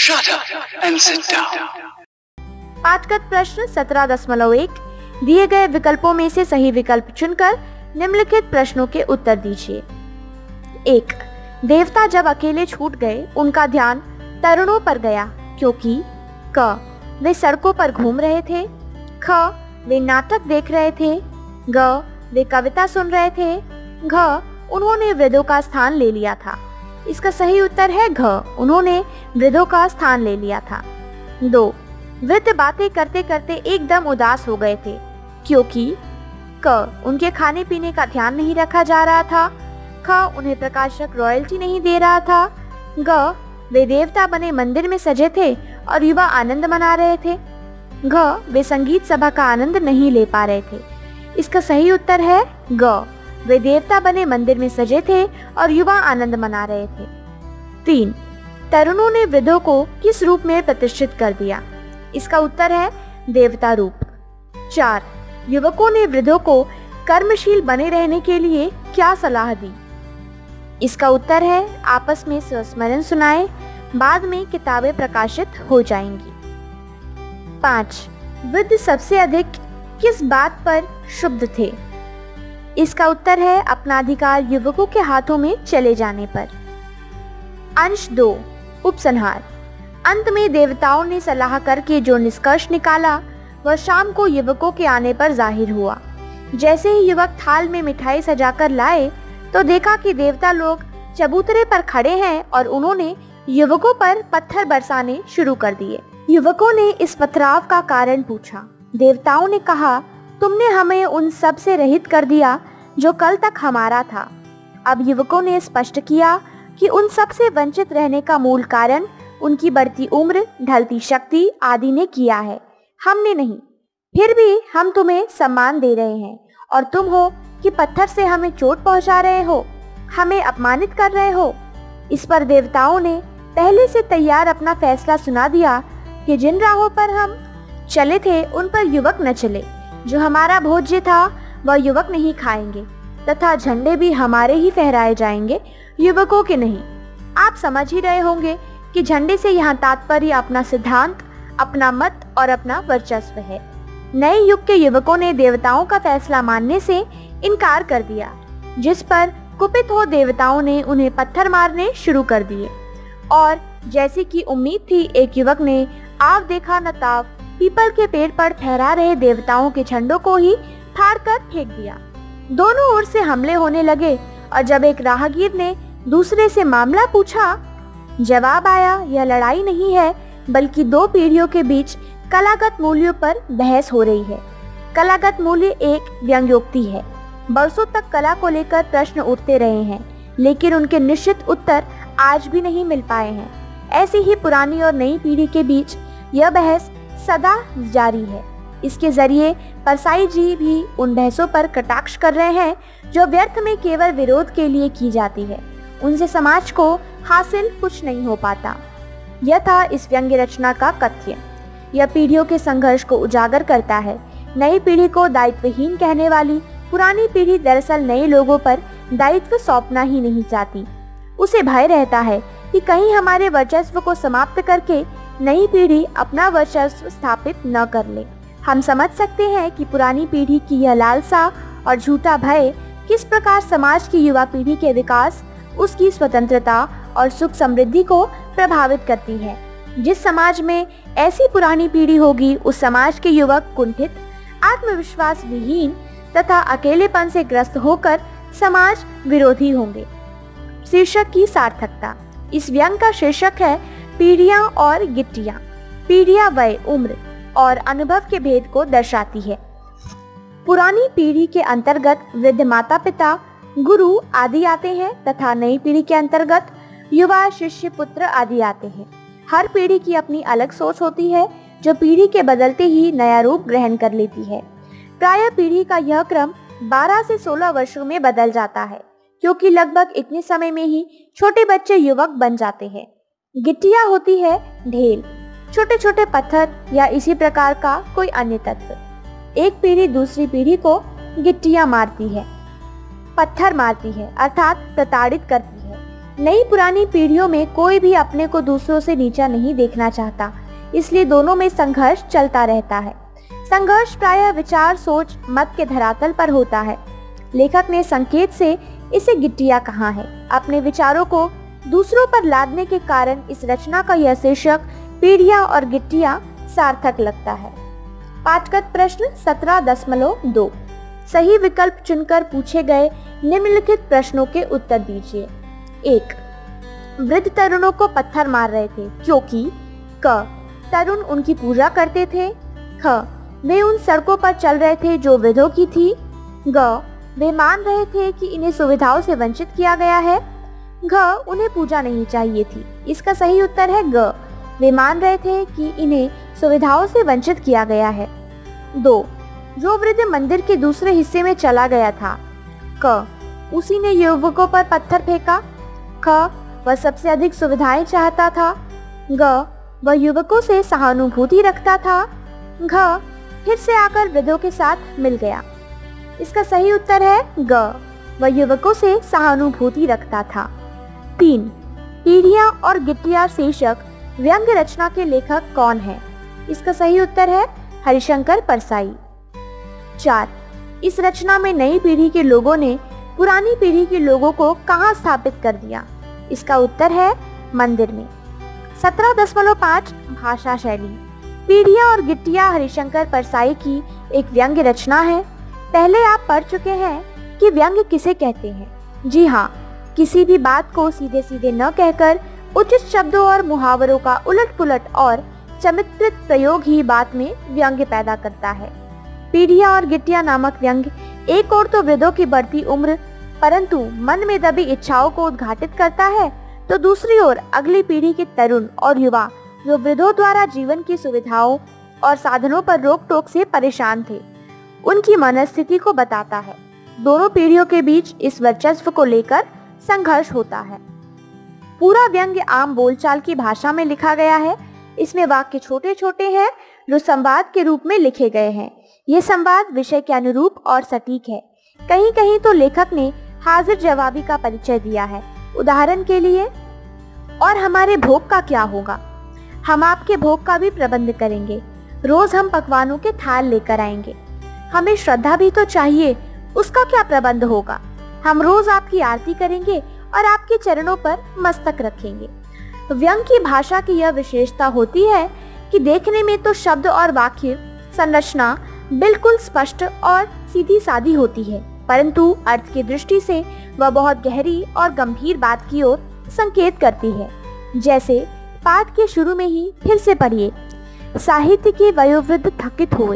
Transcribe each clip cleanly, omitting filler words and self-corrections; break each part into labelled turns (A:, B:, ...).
A: Shut up and sit down.
B: पाठगत प्रश्न 17.1 दिए गए विकल्पों में से सही विकल्प चुनकर निम्नलिखित प्रश्नों के उत्तर दीजिए। 1. देवता जब अकेले छूट गए उनका ध्यान तरुणों पर गया क्योंकि क. वे सड़कों पर घूम रहे थे, ख. वे नाटक देख रहे थे, ग. वे कविता सुन रहे थे, घ. उन्होंने वृद्धों का स्थान ले लिया था। इसका सही उत्तर है घ. उन्होंने वृद्धों का स्थान ले लिया था। 2. वृद्ध बातें करते करते एकदम उदास हो गए थे क्योंकि क. उनके खाने पीने का ध्यान नहीं रखा जा रहा था, ख. उन्हें प्रकाशक रॉयल्टी नहीं दे रहा था, ग. वे देवता बने मंदिर में सजे थे और युवा आनंद मना रहे थे, घ. वे संगीत सभा का आनंद नहीं ले पा रहे थे। इसका सही उत्तर है ग. वे देवता बने मंदिर में सजे थे और युवा आनंद मना रहे थे। 3. तरुणों ने वृद्धों को किस रूप में प्रतिष्ठित कर दिया? इसका उत्तर है देवता रूप। 4. युवकों ने वृद्धों को कर्मशील बने रहने के लिए क्या सलाह दी? इसका उत्तर है आपस में संस्मरण सुनाए, बाद में किताबें प्रकाशित हो जाएंगी। 5. वृद्ध सबसे अधिक किस बात पर क्षुब्ध थे? इसका उत्तर है अपना अधिकार युवकों के हाथों में चले जाने पर। अंश 2 उपसंहार। अंत में देवताओं ने सलाह करके जो निष्कर्ष निकाला वह शाम को युवकों के आने पर जाहिर हुआ। जैसे ही युवक थाल में मिठाई सजाकर लाए तो देखा कि देवता लोग चबूतरे पर खड़े हैं और उन्होंने युवकों पर पत्थर बरसाने शुरू कर दिए। युवकों ने इस पथराव का कारण पूछा। देवताओं ने कहा, तुमने हमें उन सब से रहित कर दिया जो कल तक हमारा था। अब युवकों ने स्पष्ट किया कि उन सब से वंचित रहने का मूल कारण उनकी बढ़ती उम्र, ढलती शक्ति आदि ने किया है, हमने नहीं। फिर भी हम तुम्हें सम्मान दे रहे हैं और तुम हो कि पत्थर से हमें चोट पहुंचा रहे हो, हमें अपमानित कर रहे हो। इस पर देवताओं ने पहले से तैयार अपना फैसला सुना दिया कि जिन राहों पर हम चले थे उन पर युवक न चले। जो हमारा भोज्य था वह युवक नहीं खाएंगे तथा झंडे भी हमारे ही फहराए जाएंगे, युवकों के नहीं। आप समझ ही रहे होंगे कि झंडे से यहाँ तात्पर्य अपना सिद्धांत, अपना मत और अपना वर्चस्व है। नए युग के युवकों ने देवताओं का फैसला मानने से इनकार कर दिया, जिस पर कुपित हो देवताओं ने उन्हें पत्थर मारने शुरू कर दिए। और जैसी कि उम्मीद थी, एक युवक ने आव देखा न ताव पीपल के पेड़ पर फहरा रहे देवताओं के झंडों को ही फाड़कर फेंक दिया। दोनों ओर से हमले होने लगे और जब एक राहगीर ने दूसरे से मामला पूछा, जवाब आया, यह लड़ाई नहीं है बल्कि दो पीढ़ियों के बीच कलागत मूल्यों पर बहस हो रही है। कलागत मूल्य एक व्यंग्योक्ति है। बरसों तक कला को लेकर प्रश्न उठते रहे हैं, लेकिन उनके निश्चित उत्तर आज भी नहीं मिल पाए हैं। ऐसी ही पुरानी और नई पीढ़ी के बीच यह बहस सदा जारी है। इसके जरिए परसाई जी भी उन बहसों पर कटाक्ष कर रहे हैं जो व्यर्थ में केवल विरोध के लिए की जाती है। उनसे समाज को हासिल कुछ नहीं हो पाता। यह था इस व्यंग्य रचना का कथ्य। यह पीढ़ियों के संघर्ष को उजागर करता है। नई पीढ़ी को दायित्वहीन कहने वाली पुरानी पीढ़ी दरअसल नए लोगों पर दायित्व सौंपना ही नहीं चाहती। उसे भय रहता है कि कहीं हमारे वर्चस्व को समाप्त करके नई पीढ़ी अपना वर्चस्व स्थापित न कर ले। हम समझ सकते हैं कि पुरानी पीढ़ी की यह लालसा और झूठा भय किस प्रकार समाज की युवा पीढ़ी के विकास, उसकी स्वतंत्रता और सुख समृद्धि को प्रभावित करती है। जिस समाज में ऐसी पुरानी पीढ़ी होगी, उस समाज के युवक कुंठित, आत्मविश्वास विहीन तथा अकेलेपन से ग्रस्त होकर समाज विरोधी होंगे। शीर्षक की सार्थकता। इस व्यंग का शीर्षक है पीढ़ियां और गिट्टियां। पीढ़ियां वय, उम्र और अनुभव के भेद को दर्शाती है। पुरानी पीढ़ी के अंतर्गत वृद्ध माता पिता, गुरु आदि आते हैं तथा नई पीढ़ी के अंतर्गत युवा, शिष्य, पुत्र आदि आते हैं। हर पीढ़ी की अपनी अलग सोच होती है जो पीढ़ी के बदलते ही नया रूप ग्रहण कर लेती है। प्रायः पीढ़ी का यह क्रम 12 से 16 वर्षों में बदल जाता है, क्योंकि लगभग इतने समय में ही छोटे बच्चे युवक बन जाते हैं। गिट्टियां होती है ढेल, छोटे छोटे पत्थर या इसी प्रकार का कोई अन्य तत्व। एक पीढ़ी दूसरी पीढ़ी को गिट्टियां मारती है, पत्थर मारती है, अर्थात प्रताड़ित करती है। नई पुरानी पीढ़ियों में कोई भी अपने को दूसरों से नीचा नहीं देखना चाहता, इसलिए दोनों में संघर्ष चलता रहता है। संघर्ष प्रायः विचार, सोच, मत के धरातल पर होता है। लेखक ने संकेत से इसे गिट्टियां कहा है। अपने विचारों को दूसरों पर लादने के कारण इस रचना का यह शीर्षक पीढ़ियां और गिट्टियां सार्थक लगता है। पाठगत प्रश्न 17.2 सही विकल्प चुनकर पूछे गए निम्नलिखित प्रश्नों के उत्तर दीजिए। 1. वृद्ध तरुणों को पत्थर मार रहे थे क्योंकि क. तरुण उनकी पूजा करते थे, ख. वे उन सड़कों पर चल रहे थे जो वृद्धों की थी, ग. वे मान रहे थे कि इन्हें सुविधाओं से वंचित किया गया है, घ. उन्हें पूजा नहीं चाहिए थी। इसका सही उत्तर है ग. वे मान रहे थे कि इन्हें सुविधाओं से वंचित किया गया है। 2. जो वृद्ध मंदिर के दूसरे हिस्से में चला गया था, क. उसी ने युवकों पर पत्थर फेंका, ख. वह सबसे अधिक सुविधाएं चाहता था, ग. वह युवकों से सहानुभूति रखता था, घ. फिर से आकर वृद्धों के साथ मिल गया। इसका सही उत्तर है ग. वह युवकों से सहानुभूति रखता था। 3. पीढ़ियां और गिट्टियां शीर्षक व्यंग रचना के लेखक कौन है? इसका सही उत्तर है हरिशंकर परसाई। 4. इस रचना में नई पीढ़ी के लोगों ने पुरानी पीढ़ी के लोगों को कहां स्थापित कर दिया? इसका उत्तर है मंदिर में। 17.5 भाषा शैली। पीढ़ियां और गिट्टियां हरिशंकर परसाई की एक व्यंग्य रचना है। पहले आप पढ़ चुके हैं कि व्यंग्य किसे कहते हैं। जी हाँ, किसी भी बात को सीधे सीधे न कहकर उचित शब्दों और मुहावरों का उलट पुलट और चमत्कृत प्रयोग ही बात में व्यंग्य पैदा करता है। पीढ़ियां और गिट्टियां नामक व्यंग्य एक ओर तो वृद्धों की बढ़ती उम्र परंतु मन में दबी इच्छाओं को उद्घाटित करता है, तो दूसरी ओर अगली पीढ़ी के तरुण और युवा जो वृद्धों द्वारा जीवन की सुविधाओं और साधनों पर रोक टोक से परेशान थे, उनकी मनस्थिति को बताता है। दोनों पीढ़ियों के बीच इस वर्चस्व को लेकर संघर्ष होता है। पूरा व्यंग्य आम बोलचाल की भाषा में लिखा गया है। इसमें वाक्य छोटे छोटे हैं जो संवाद के रूप में लिखे गए हैं। ये संवाद विषय के अनुरूप और सटीक है। कहीं कहीं तो लेखक ने हाजिर जवाबी का परिचय दिया है। उदाहरण के लिए, और हमारे भोग का क्या होगा? हम आपके भोग का भी प्रबंध करेंगे। रोज हम पकवानों के थाल लेकर आएंगे। हमें श्रद्धा भी तो चाहिए, उसका क्या प्रबंध होगा? हम रोज आपकी आरती करेंगे और आपके चरणों पर मस्तक रखेंगे। व्यंग्य की भाषा की यह विशेषता होती है कि देखने में तो शब्द और वाक्य संरचना बिल्कुल स्पष्ट और सीधी सादी होती है, परंतु अर्थ की दृष्टि से वह बहुत गहरी और गंभीर बात की ओर संकेत करती है। जैसे पाठ के शुरू में ही फिर से पढ़िए। साहित्य के वयोवृद्ध थकित हुए,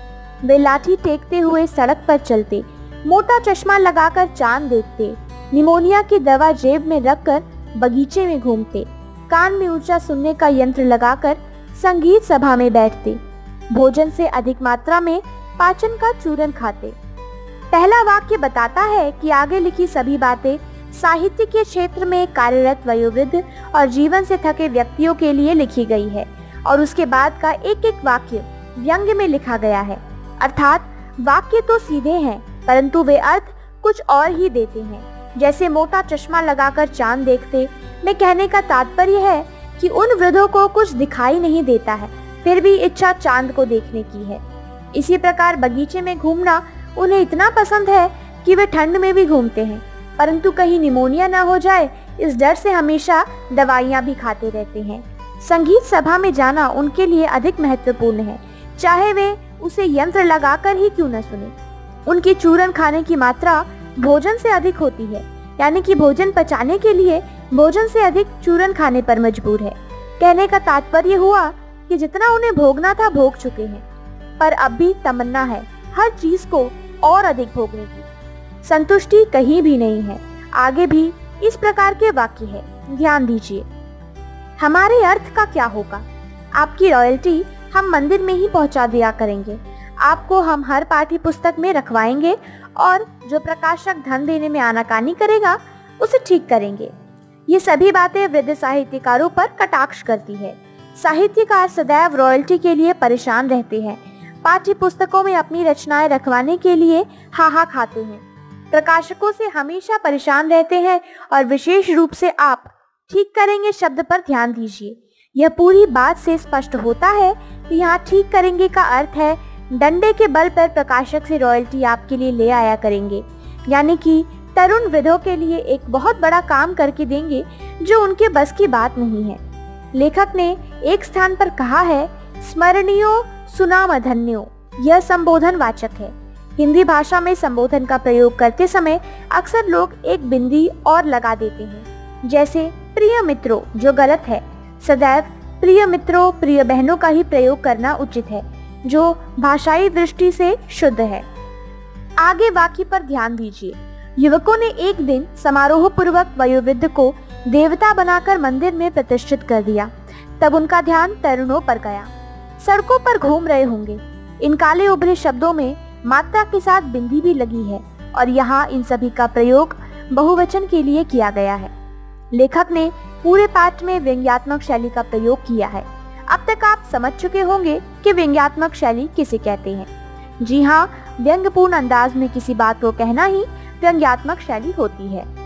B: वे लाठी टेकते हुए सड़क पर चलते, मोटा चश्मा लगाकर चांद देखते, निमोनिया की दवा जेब में रखकर बगीचे में घूमते, कान में ऊंचा सुनने का यंत्र लगाकर संगीत सभा में बैठते, भोजन से अधिक मात्रा में पाचन का चूरन खाते। पहला वाक्य बताता है कि आगे लिखी सभी बातें साहित्य के क्षेत्र में कार्यरत वयोवृद्ध और जीवन से थके व्यक्तियों के लिए लिखी गई है, और उसके बाद का एक एक वाक्य व्यंग्य में लिखा गया है। अर्थात वाक्य तो सीधे हैं परंतु वे अर्थ कुछ और ही देते हैं। जैसे मोटा चश्मा लगाकर चांद देखते में कहने का तात्पर्य है कि उन वृद्धों को कुछ दिखाई नहीं देता है, फिर भी इच्छा चांद को देखने की है। इसी प्रकार बगीचे में घूमना उन्हें इतना पसंद है कि वे ठंड में भी घूमते हैं, परंतु कहीं निमोनिया ना हो जाए इस डर से हमेशा दवाइयाँ भी खाते रहते हैं। संगीत सभा में जाना उनके लिए अधिक महत्वपूर्ण है, चाहे वे उसे यंत्र लगाकर ही क्यों न सुने। उनकी चूरन खाने की मात्रा भोजन से अधिक होती है, यानी कि भोजन पचाने के लिए भोजन से अधिक चूरन खाने पर मजबूर है। कहने का तात्पर्य हुआ कि जितना उन्हें भोगना था भोग चुके हैं, पर अब भी तमन्ना है हर चीज को और अधिक भोगने की। संतुष्टि कहीं भी नहीं है। आगे भी इस प्रकार के वाक्य है, ध्यान दीजिए। हमारे अर्थ का क्या होगा? आपकी रॉयल्टी हम मंदिर में ही पहुंचा दिया करेंगे। आपको हम हर पाठ्य पुस्तक में रखवाएंगे और जो प्रकाशक धन देने में आनाकानी करेगा उसे ठीक करेंगे। ये सभी बातें वृद्ध साहित्यकारों पर कटाक्ष करती है। साहित्यकार सदैव रॉयल्टी के लिए परेशान रहते हैं, पाठ्य पुस्तकों में अपनी रचनाएं रखवाने के लिए हाहा खाते हैं। प्रकाशकों से हमेशा परेशान रहते हैं और विशेष रूप से आप ठीक करेंगे शब्द पर ध्यान दीजिए। यह पूरी बात से स्पष्ट होता है कि यहाँ ठीक करेंगे का अर्थ है डंडे के बल पर प्रकाशक से रॉयल्टी आपके लिए ले आया करेंगे, यानी कि तरुण विधों के लिए एक बहुत बड़ा काम करके देंगे जो उनके बस की बात नहीं है। लेखक ने एक स्थान पर कहा है, स्मरणीयो सुनामधन्यो। यह संबोधन वाचक है। हिंदी भाषा में संबोधन का प्रयोग करते समय अक्सर लोग एक बिंदी और लगा देते हैं, जैसे प्रिय मित्रों, जो गलत है। सदैव प्रिय मित्रों, प्रिय बहनों का ही प्रयोग करना उचित है, जो भाषाई दृष्टि से शुद्ध है। आगे वाक्य पर ध्यान दीजिए। युवकों ने एक दिन समारोह पूर्वक वयोवृद्ध को देवता बनाकर मंदिर में प्रतिष्ठित कर दिया। तब उनका ध्यान तरुणों पर गया। सड़कों पर घूम रहे होंगे। इन काले उभरे शब्दों में मात्रा के साथ बिंदी भी लगी है और यहाँ इन सभी का प्रयोग बहुवचन के लिए किया गया है। लेखक ने पूरे पाठ में व्यंग्यात्मक शैली का प्रयोग किया है। अब तक आप समझ चुके होंगे कि व्यंग्यात्मक शैली किसे कहते हैं। जी हाँ, व्यंग्यपूर्ण अंदाज में किसी बात को कहना ही व्यंग्यात्मक शैली होती है।